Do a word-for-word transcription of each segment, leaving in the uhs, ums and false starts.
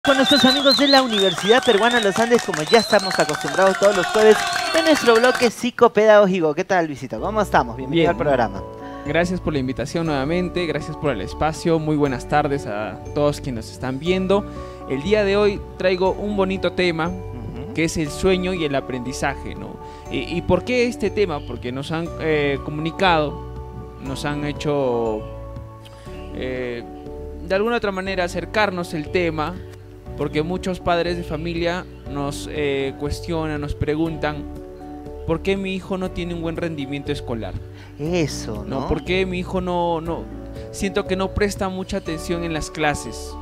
Con nuestros amigos de la Universidad Peruana Los Andes, como ya estamos acostumbrados todos los jueves en nuestro bloque psicopedagógico. ¿Qué tal, Luisito? ¿Cómo estamos? Bienvenido Bien, al programa. Gracias por la invitación nuevamente, gracias por el espacio, muy buenas tardes a todos quienes nos están viendo. El día de hoy traigo un bonito tema, uh-huh. que es el sueño y el aprendizaje, ¿no? ¿Y, y por qué este tema? Porque nos han eh, comunicado, nos han hecho eh, de alguna otra manera acercarnos el tema, porque muchos padres de familia nos eh, cuestionan, nos preguntan ¿por qué mi hijo no tiene un buen rendimiento escolar? Eso, ¿no? ¿No? ¿Por qué mi hijo no, no, siento que no presta mucha atención en las clases?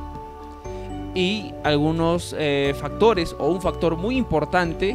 Y algunos eh, factores, o un factor muy importante,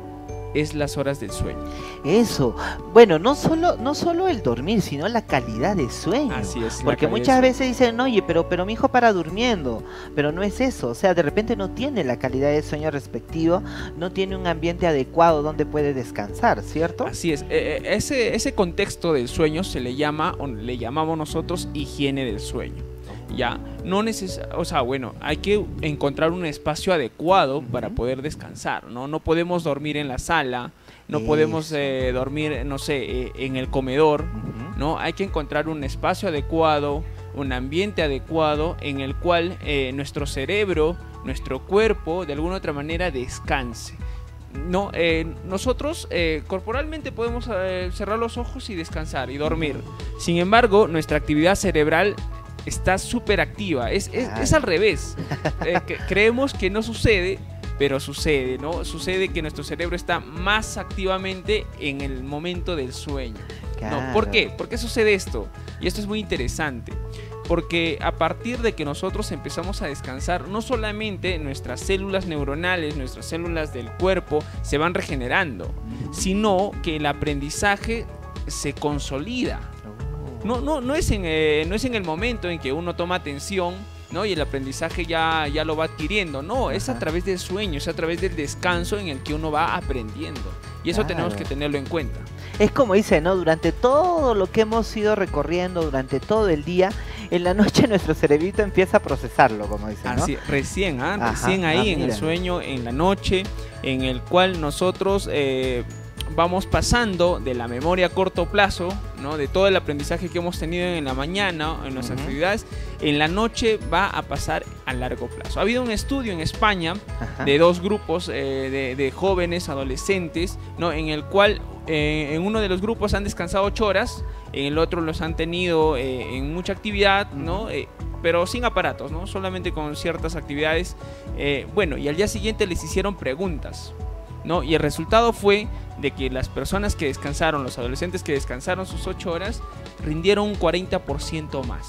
es las horas del sueño. Eso, bueno, no solo, no solo el dormir, sino la calidad de sueño. Así es. Porque muchas veces dicen, oye, pero, pero mi hijo para durmiendo, pero no es eso, o sea, de repente no tiene la calidad de sueño respectivo, no tiene un ambiente adecuado donde puede descansar, ¿cierto? Así es, eh, ese, ese contexto del sueño se le llama, o le llamamos nosotros higiene del sueño. Ya, no neces o sea, bueno, hay que encontrar un espacio adecuado uh-huh. para poder descansar, ¿no? No podemos dormir en la sala, no Eso. podemos eh, dormir, no sé, eh, en el comedor, uh-huh. ¿no? Hay que encontrar un espacio adecuado, un ambiente adecuado en el cual eh, nuestro cerebro, nuestro cuerpo, de alguna otra manera descanse. No, eh, nosotros eh, corporalmente podemos eh, cerrar los ojos y descansar y dormir. Sin embargo, nuestra actividad cerebral está súper activa, es, es, es al revés. Eh, que, creemos que no sucede, pero sucede, ¿no? Sucede que nuestro cerebro está más activamente en el momento del sueño. Claro. ¿No? ¿Por qué? ¿Por qué sucede esto? Y esto es muy interesante, porque a partir de que nosotros empezamos a descansar, no solamente nuestras células neuronales, nuestras células del cuerpo se van regenerando, sino que el aprendizaje se consolida. No, no, no, es en, eh, no es en el momento en que uno toma atención, ¿no? Y el aprendizaje ya, ya lo va adquiriendo. No, es a través del sueño, es a través del descanso en el que uno va aprendiendo. Y eso claro. tenemos que tenerlo en cuenta. Es como dice, ¿no? Durante todo lo que hemos ido recorriendo, durante todo el día, en la noche nuestro cerebrito empieza a procesarlo, como dice, ¿no? Así, recién, ¿ah? Recién ahí ah, en el sueño, en la noche, en el cual nosotros... Eh, vamos pasando de la memoria a corto plazo, ¿no? De todo el aprendizaje que hemos tenido en la mañana, en nuestras uh-huh. actividades, en la noche va a pasar a largo plazo. Ha habido un estudio en España uh-huh. de dos grupos eh, de, de jóvenes, adolescentes, ¿no? En el cual eh, en uno de los grupos han descansado ocho horas, en el otro los han tenido eh, en mucha actividad, ¿no? Eh, pero sin aparatos, ¿no? Solamente con ciertas actividades. Eh, bueno, y al día siguiente les hicieron preguntas, ¿no? Y el resultado fue de que las personas que descansaron, los adolescentes que descansaron sus ocho horas, rindieron un cuarenta por ciento más.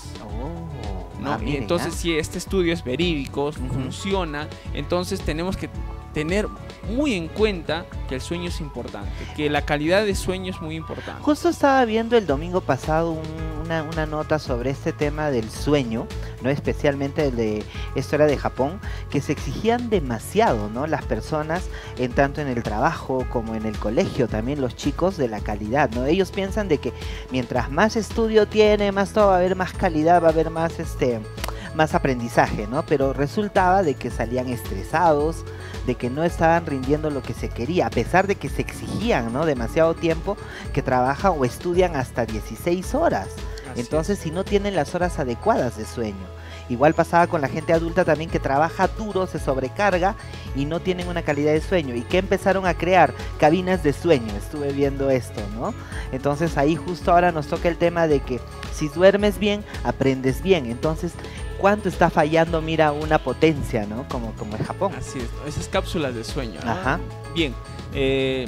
Oh, ¿no? Ah, y entonces, ¿eh? Si este estudio es verídico, uh-huh. funciona, entonces tenemos que tener muy en cuenta que el sueño es importante, que la calidad de sueño es muy importante. Justo estaba viendo el domingo pasado un, una, una nota sobre este tema del sueño, ¿no? Especialmente el de esto era de Japón, que se exigían demasiado, ¿no? Las personas, en tanto en el trabajo como en el colegio, también los chicos, de la calidad, ¿no? Ellos piensan de que mientras más estudio tiene, más todo va a haber más calidad, va a haber más este más aprendizaje, ¿no? Pero resultaba de que salían estresados, de que no estaban rindiendo lo que se quería, a pesar de que se exigían, ¿no? Demasiado tiempo, que trabajan o estudian hasta dieciséis horas. Así Entonces, es. si no tienen las horas adecuadas de sueño. Igual pasaba con la gente adulta también, que trabaja duro, se sobrecarga y no tienen una calidad de sueño. Y que empezaron a crear cabinas de sueño, estuve viendo esto, ¿no? Entonces ahí justo ahora nos toca el tema de que si duermes bien, aprendes bien. Entonces, ¿cuánto está fallando, mira, una potencia, ¿no? Como, como el Japón. Así es, esas cápsulas de sueño, ¿no? Ajá. Bien, eh,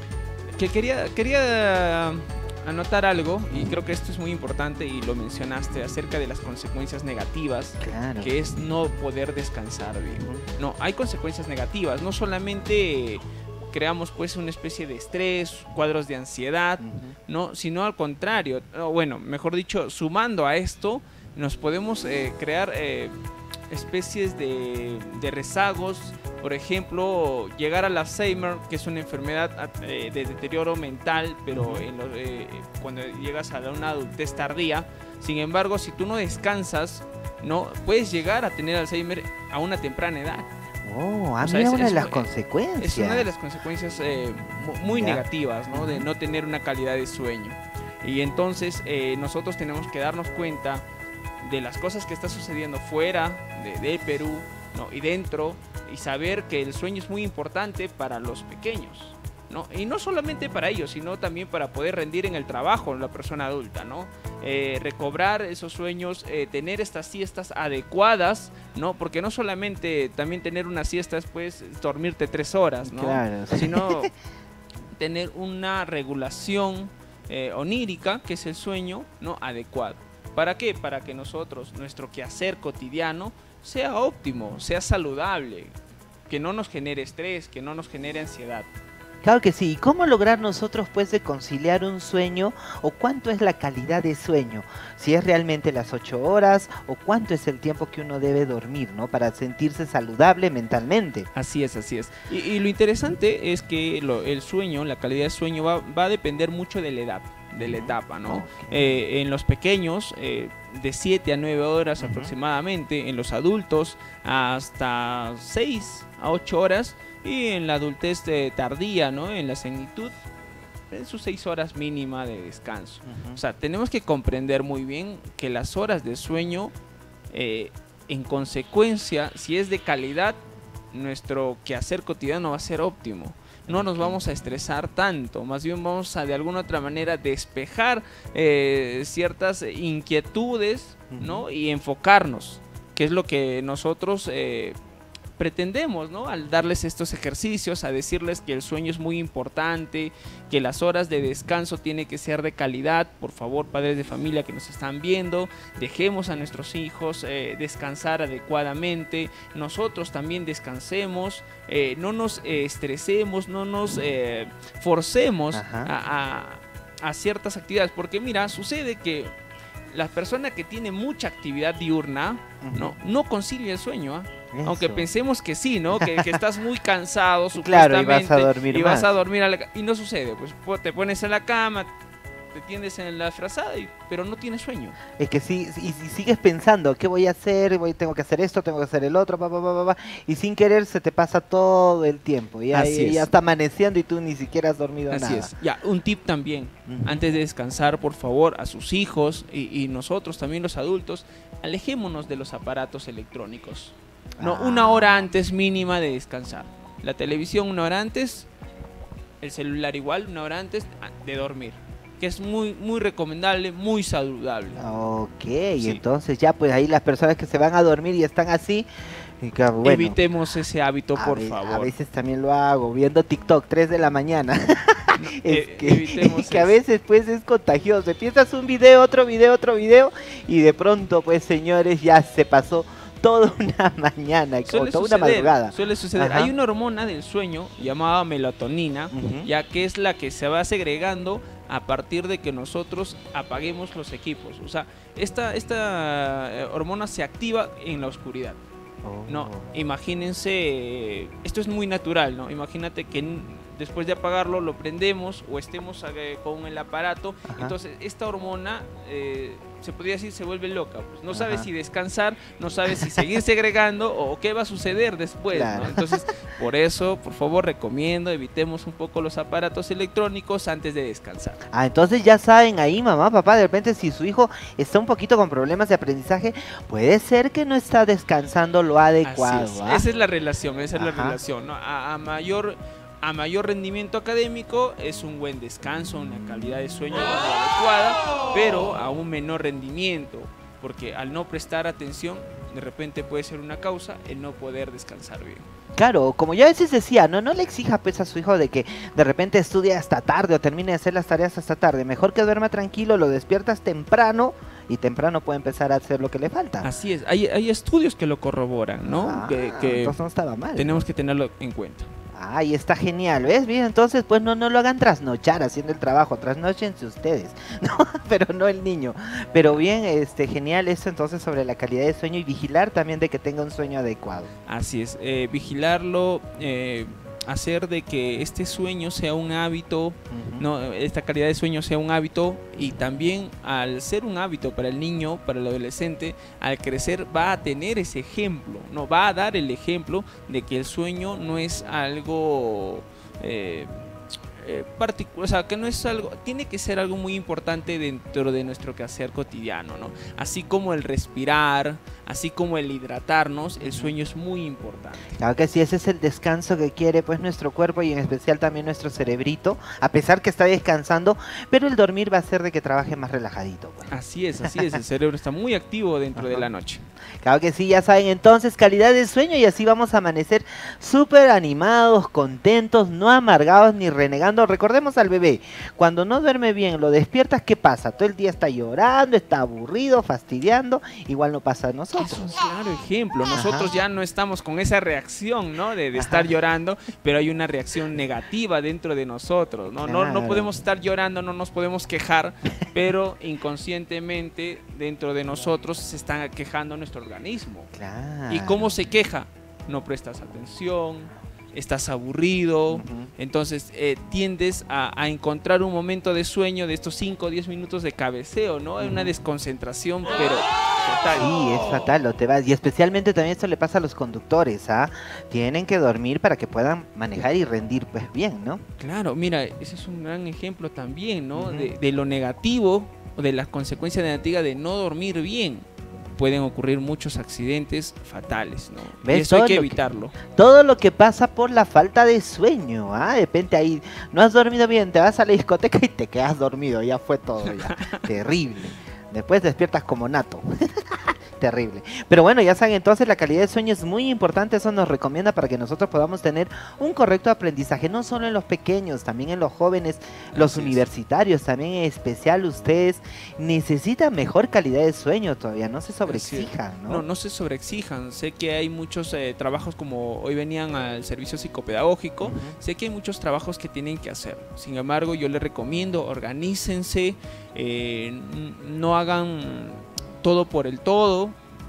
que quería, quería anotar algo, y creo que esto es muy importante y lo mencionaste, acerca de las consecuencias negativas, claro. que es no poder descansar bien. No, hay consecuencias negativas, no solamente creamos pues una especie de estrés, cuadros de ansiedad, uh-huh. no, sino al contrario, bueno, mejor dicho, sumando a esto, nos podemos eh, crear eh, especies de, de rezagos Por ejemplo, llegar al Alzheimer, que es una enfermedad eh, de deterioro mental, pero en lo, eh, cuando llegas a una adultez tardía. Sin embargo, si tú no descansas, no puedes llegar a tener Alzheimer a una temprana edad. Oh, ah, O sea, mira es- una es- de las es- consecuencias. Es una de las consecuencias eh, mu- muy Ya. negativas, ¿no? De no tener una calidad de sueño. Y entonces eh, nosotros tenemos que darnos cuenta de las cosas que está sucediendo fuera de, de Perú, ¿no? Y dentro, y saber que el sueño es muy importante para los pequeños, ¿no? Y no solamente para ellos, sino también para poder rendir en el trabajo la persona adulta, ¿no? Eh, recobrar esos sueños, eh, tener estas siestas adecuadas, ¿no? Porque no solamente también tener una siesta es pues dormirte tres horas, ¿no? Claro, sí. Sino tener una regulación eh, onírica, que es el sueño, ¿no? Adecuado. ¿Para qué? Para que nosotros, nuestro quehacer cotidiano, sea óptimo, sea saludable, que no nos genere estrés, que no nos genere ansiedad. Claro que sí. ¿Y cómo lograr nosotros pues de conciliar un sueño o cuánto es la calidad de sueño? Si es realmente las ocho horas o cuánto es el tiempo que uno debe dormir, ¿no? Para sentirse saludable mentalmente. Así es, así es. Y, y lo interesante es que lo- el sueño, la calidad de sueño va, va a depender mucho de la edad, de la etapa, ¿no? Ok. Eh, en los pequeños, eh, de siete a nueve horas Ujú. aproximadamente, en los adultos hasta seis a ocho horas, y en la adultez eh, tardía, ¿no? En la senilitud, en sus seis horas mínima de descanso. Ujú. O sea, tenemos que comprender muy bien que las horas de sueño, eh, en consecuencia, si es de calidad, nuestro quehacer cotidiano va a ser óptimo. No nos vamos a estresar tanto, más bien vamos a de alguna otra manera despejar eh, ciertas inquietudes, ¿no? Ujú. Y enfocarnos, que es lo que nosotros eh, pretendemos, ¿no? Al darles estos ejercicios, a decirles que el sueño es muy importante, que las horas de descanso tienen que ser de calidad. Por favor, padres de familia que nos están viendo, dejemos a nuestros hijos eh, descansar adecuadamente, nosotros también descansemos, eh, no nos eh, estresemos, no nos eh, forcemos Ajá. a, a- a ciertas actividades, porque mira, sucede que la persona que tiene mucha actividad diurna, Ujú. no, no concilia el sueño, ¿ah? Aunque Eso. pensemos que sí, ¿no? Que, que estás muy cansado, Claro, y supuestamente. vas a dormir y vas más. a dormir a la ca- y no sucede, pues po- te pones en la cama, te tiendes en la frazada, y- pero no tienes sueño. Es que sí, y si sigues pensando, ¿qué voy a hacer? Voy, tengo que hacer esto, tengo que hacer el otro, pa, pa, pa, pa, pa, y sin querer se te pasa todo el tiempo. Y Así ahí es. ya está amaneciendo y tú ni siquiera has dormido Así nada. es. Ya, un tip también. Ujú. Antes de descansar, por favor, a sus hijos y, y nosotros también los adultos, alejémonos de los aparatos electrónicos. No, Ah. una hora antes mínima de descansar. La televisión una hora antes, el celular igual, una hora antes ah, de dormir. Que es muy, muy recomendable, muy saludable. Ok, Sí. entonces ya pues ahí las personas que se van a dormir y están así, y que, bueno, Evitemos ese hábito, a por ve- A favor. veces también lo hago, viendo TikTok, tres de la mañana. es Eh, que, evitemos que a eso. veces pues es contagioso. Empiezas un video, otro video, otro video, y de pronto pues señores ya se pasó toda una mañana, o Suele toda una suceder, madrugada. suele suceder. Ajá. Hay una hormona del sueño llamada melatonina, Ujú. ya que es la que se va segregando a partir de que nosotros apaguemos los equipos. O sea, esta, esta eh, hormona se activa en la oscuridad. Oh. No, imagínense, eh, esto es muy natural, ¿no? Imagínate que n- después de apagarlo lo prendemos o estemos eh, con el aparato, Ajá. entonces esta hormona eh, se podría decir se vuelve loca, pues no sabe Ajá. si descansar, no sabe si seguir segregando o qué va a suceder después, ¿no? Claro. Entonces, por eso, por favor, recomiendo evitemos un poco los aparatos electrónicos antes de descansar. Ah, entonces ya saben ahí, mamá, papá, de repente si su hijo está un poquito con problemas de aprendizaje, puede ser que no está descansando lo adecuado. Así es. ¿ah? Esa es la relación, esa es la Ajá. relación, ¿no? A, a mayor a mayor rendimiento académico es un buen descanso, una calidad de sueño adecuada, pero a un menor rendimiento, porque al no prestar atención, de repente puede ser una causa el no poder descansar bien. Claro, como yo a veces decía, no, no le exija pues a su hijo de que de repente estudie hasta tarde o termine de hacer las tareas hasta tarde. Mejor que duerma tranquilo, lo despiertas temprano y temprano puede empezar a hacer lo que le falta. Así es, hay, hay estudios que lo corroboran, ¿no? Ah, que que entonces no estaba mal. tenemos que tenerlo en cuenta. Ay, está genial, ¿ves? Bien, entonces pues no, no lo hagan trasnochar haciendo el trabajo, trasnochense ustedes, ¿no? Pero no el niño. Pero bien, este, genial eso entonces sobre la calidad de sueño y vigilar también de que tenga un sueño adecuado. Así es, eh, vigilarlo, eh, hacer de que este sueño sea un hábito, uh-huh. no, esta calidad de sueño sea un hábito, y también al ser un hábito para el niño, para el adolescente, al crecer va a tener ese ejemplo, no va a dar el ejemplo de que el sueño no es algo eh, eh, particular, o sea, que no es algo, tiene que ser algo muy importante dentro de nuestro quehacer cotidiano, ¿no? Así como el respirar, así como el hidratarnos, el sueño es muy importante. Claro que sí, ese es el descanso que quiere pues nuestro cuerpo y en especial también nuestro cerebrito, a pesar que está descansando, pero el dormir va a hacer de que trabaje más relajadito. Pues. Así es, así es, el cerebro está muy activo dentro Ajá. de la noche. Claro que sí, ya saben entonces, calidad de sueño, y así vamos a amanecer súper animados, contentos, no amargados ni renegando. Recordemos al bebé, cuando no duerme bien, lo despiertas, ¿qué pasa? Todo el día está llorando, está aburrido, fastidiando, igual no pasa a nosotros. Es un claro ejemplo, nosotros Ajá. ya no estamos con esa reacción, ¿no? De, de estar llorando, pero hay una reacción negativa dentro de nosotros, ¿no? Claro. No, no podemos estar llorando, no nos podemos quejar, pero inconscientemente dentro de nosotros se está quejando nuestro organismo. Claro. ¿Y cómo se queja? No prestas atención, estás aburrido, uh-huh. entonces eh, tiendes a, a encontrar un momento de sueño de estos cinco o diez minutos de cabeceo, ¿no? Hay uh-huh. una desconcentración, pero total. Sí, es fatal, lo te vas. Y especialmente también esto le pasa a los conductores, ¿ah? Tienen que dormir para que puedan manejar y rendir pues bien, ¿no? Claro, mira, ese es un gran ejemplo también, ¿no? Uh-huh. de, de lo negativo, o de las consecuencias negativas de no dormir bien. Pueden ocurrir muchos accidentes fatales, ¿no? ¿Ves? Y eso hay que Todo lo evitarlo. Que, todo lo que pasa por la falta de sueño, ¿ah? De repente ahí no has dormido bien, te vas a la discoteca y te quedas dormido, ya fue todo, ya. Terrible. Después despiertas como nato. Terrible. Pero bueno, ya saben, entonces la calidad de sueño es muy importante, eso nos recomienda para que nosotros podamos tener un correcto aprendizaje, no solo en los pequeños, también en los jóvenes, los Así universitarios, es. También en especial ustedes necesitan mejor calidad de sueño todavía, no se sobreexijan, ¿no? No, no se sobreexijan, sé que hay muchos eh, trabajos como hoy venían al servicio psicopedagógico, uh-huh. sé que hay muchos trabajos que tienen que hacer, sin embargo yo les recomiendo, organícense, eh, no hagan todo por el todo,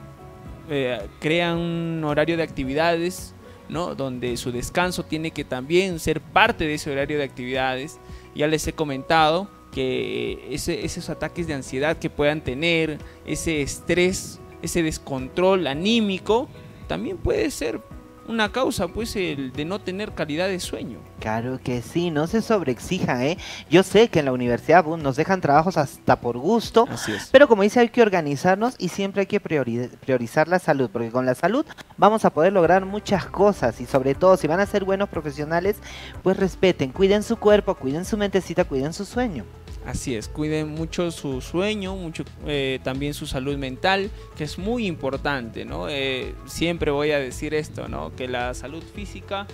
eh, crean un horario de actividades, ¿no? Donde su descanso tiene que también ser parte de ese horario de actividades. Ya les he comentado que ese, esos ataques de ansiedad que puedan tener, ese estrés, ese descontrol anímico, también puede ser una causa, pues, el de no tener calidad de sueño. Claro que sí, no se sobreexijan, ¿eh? Yo sé que en la universidad pues, nos dejan trabajos hasta por gusto, Así es. Pero como dice, hay que organizarnos y siempre hay que priori- priorizar la salud, porque con la salud vamos a poder lograr muchas cosas y sobre todo si van a ser buenos profesionales, pues respeten, cuiden su cuerpo, cuiden su mentecita, cuiden su sueño. Así es, cuiden mucho su sueño, mucho eh, también su salud mental, que es muy importante, ¿no? Eh, siempre voy a decir esto, ¿no? Que la salud física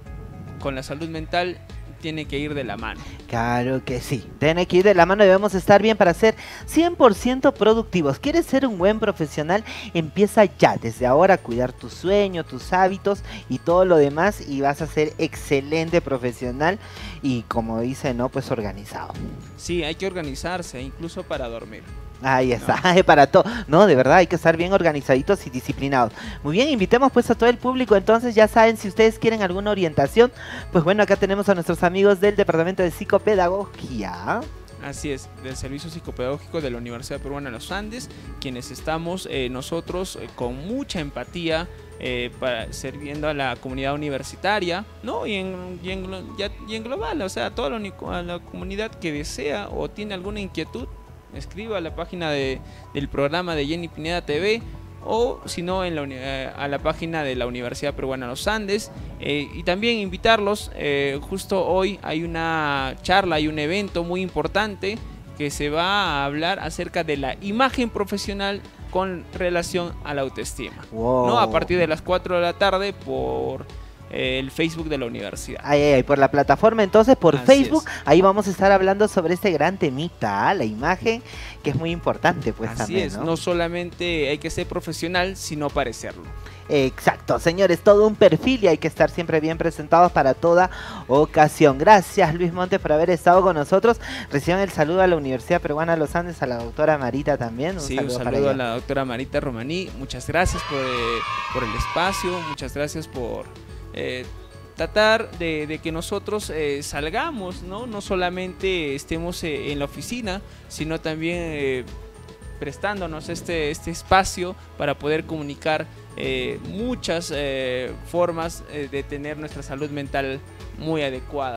con la salud mental tiene que ir de la mano. Claro que sí, tiene que ir de la mano, debemos estar bien para ser cien por ciento productivos. ¿Quieres ser un buen profesional? Empieza ya, desde ahora, a cuidar tu sueño, tus hábitos y todo lo demás y vas a ser excelente profesional y como dice, ¿no? Pues organizado. Sí, hay que organizarse, incluso para dormir. Ahí está, no. Para todo. No, de verdad, hay que estar bien organizaditos y disciplinados. Muy bien, invitemos pues a todo el público. Entonces ya saben, si ustedes quieren alguna orientación, pues bueno, acá tenemos a nuestros amigos del Departamento de Psicopedagogía. Así es, del Servicio Psicopedagógico de la Universidad Peruana de los Andes, quienes estamos eh, nosotros eh, con mucha empatía eh, para, sirviendo a la comunidad universitaria, ¿no? Y en, y en, ya, y en global, o sea, a toda la, a la comunidad que desea o tiene alguna inquietud, escriba a la página de, del programa de Jenny Pineda T V o si no en la, eh, a la página de la Universidad Peruana de los Andes eh, y también invitarlos, eh, justo hoy hay una charla, hay un evento muy importante que se va a hablar acerca de la imagen profesional con relación a la autoestima, wow. ¿no? A partir de las cuatro de la tarde por el Facebook de la universidad. Ay, ay, ay, por la plataforma, entonces por Así Facebook, es. Ahí vamos a estar hablando sobre este gran temita, ¿eh? La imagen, que es muy importante, pues. Así también, es, ¿no? no solamente hay que ser profesional, sino parecerlo. Exacto, señores, todo un perfil y hay que estar siempre bien presentados para toda ocasión. Gracias, Luis Montes, por haber estado con nosotros. Reciban el saludo a la Universidad Peruana de los Andes, a la doctora Marita también. Un sí, saludo, un para saludo a ella. la doctora Marita Romaní. Muchas gracias por, eh, por el espacio, muchas gracias por eh, tratar de, de que nosotros eh, salgamos, ¿no? No solamente estemos eh, en la oficina, sino también eh, prestándonos este, este espacio para poder comunicar eh, muchas eh, formas eh, de tener nuestra salud mental muy adecuada.